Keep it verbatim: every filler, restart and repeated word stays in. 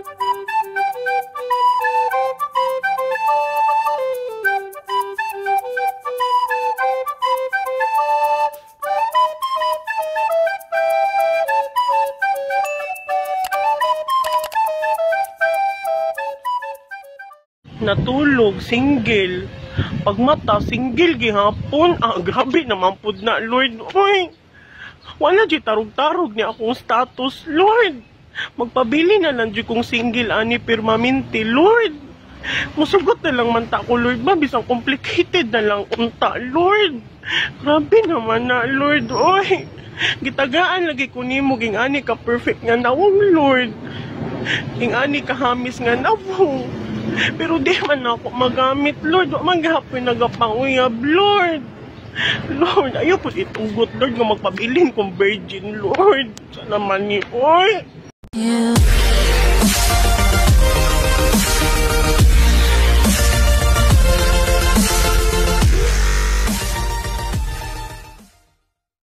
Natulog, single. Pagmata, single gihapon. Ah, grabe naman pud na, Lord. Oy, wala di tarog-tarog ni akong status, Lord. Magpabili na lang di kong single ani permanente, Lord. Musugot na lang man ta ko, Lord. Ba, bisang complicated na lang unta, Lord. Grabe naman na, Lord. Oy, gitagaan lagi ko nimo ging ani ka perfect nga nawong, Lord. Ging ani ka hamis nga nawong. Pero di man ako magamit, Lord. Maghapoy nagapanguyab, Lord. Lord, ayaw po itugot, Lord, nga magpabilin kong virgin, Lord. Sana man ni, oy. Yeah.